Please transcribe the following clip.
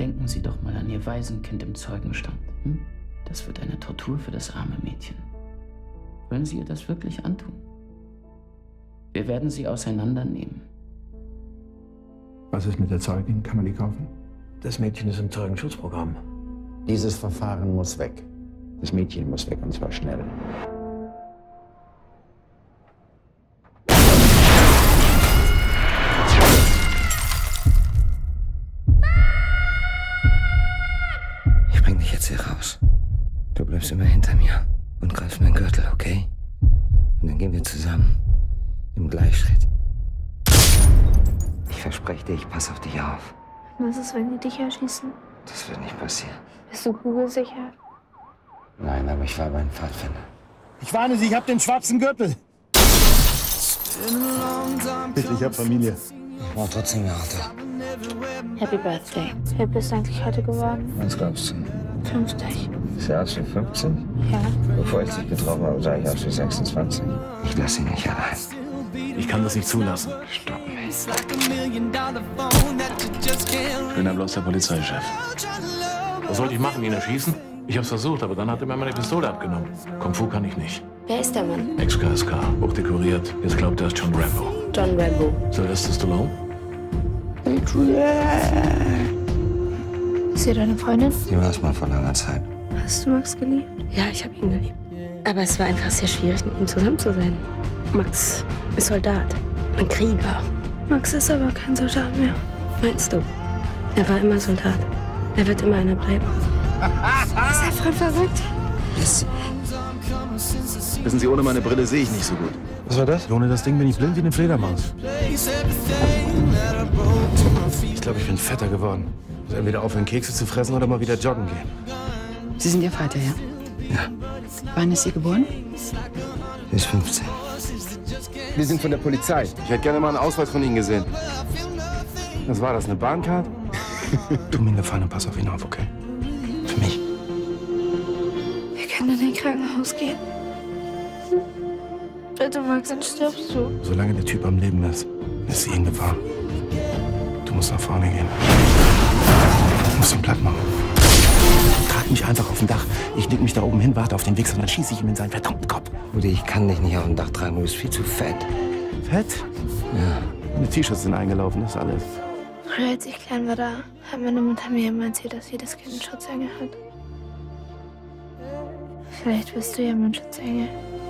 Denken Sie doch mal an Ihr Waisenkind im Zeugenstand. Hm? Das wird eine Tortur für das arme Mädchen. Wollen Sie ihr das wirklich antun? Wir werden sie auseinandernehmen. Was ist mit der Zeugin? Kann man die kaufen? Das Mädchen ist im Zeugenschutzprogramm. Dieses Verfahren muss weg. Das Mädchen muss weg, und zwar schnell. Ich bring dich jetzt hier raus. Du bleibst immer hinter mir und greifst meinen Gürtel, okay? Und dann gehen wir zusammen. Im Gleichschritt. Ich verspreche dir, ich passe auf dich auf. Was ist, wenn die dich erschießen? Das wird nicht passieren. Bist du kugelsicher? Nein, aber ich war bei einem Pfadfinder. Ich warne Sie, ich habe den schwarzen Gürtel. Bitte, ich habe Familie. Ich brauche trotzdem eine Auto. Happy Birthday. Wie alt bist du eigentlich heute geworden? Was glaubst du? 50. Ist er aus wie 50? Ja. Bevor ich dich getroffen habe, sah ich aus wie 26. Ich lasse ihn nicht allein. Ich kann das nicht zulassen. Stopp mich. Ich bin ja bloß der Polizeichef. Was sollte ich machen, ihn erschießen? Ich hab's versucht, aber dann hat er mir meine Pistole abgenommen. Kung Fu kann ich nicht. Wer ist der Mann? Ex-KSK, hochdekoriert. Jetzt glaubt er ist John Rambo. John Rambo. Sylvester Stallone? Ist sie deine Freundin? Die war es mal vor langer Zeit. Hast du Max geliebt? Ja, ich habe ihn geliebt. Aber es war einfach sehr schwierig, mit ihm zusammen zu sein. Max ist Soldat. Ein Krieger. Max ist aber kein Soldat mehr. Meinst du? Er war immer Soldat. Er wird immer einer bleiben. Ist er voll verrückt? Yes. Wissen Sie, ohne meine Brille sehe ich nicht so gut. Was war das? Ohne das Ding bin ich blind wie eine Fledermaus. Ich glaube, ich bin fetter geworden. Muss entweder aufhören, Kekse zu fressen oder mal wieder joggen gehen. Sie sind Ihr Vater, ja? Ja. Wann ist sie geboren? Sie ist 15. Wir sind von der Polizei. Ich hätte gerne mal einen Ausweis von Ihnen gesehen. Was war das, eine Bahncard? Tu mir einen Gefallen und pass auf ihn auf, okay? Für mich. Wir können in ein Krankenhaus gehen. Bitte, Max, dann stirbst du. Solange der Typ am Leben ist sie in Gefahr. Du musst nach vorne gehen. Du musst ihn platt machen. Trag mich einfach auf dem Dach. Ich leg mich da oben hin, warte auf den Wichser und dann schieße ich ihm in seinen verdammten Kopf. Rudi, ich kann dich nicht auf dem Dach tragen, du bist viel zu fett. Fett? Ja. Meine T-Shirts sind eingelaufen, das ist alles. Früher, als ich klein war, da hat meine Mutter mir immer erzählt, dass jedes Kind einen Schutzengel hat. Vielleicht bist du ja mein Schutzengel.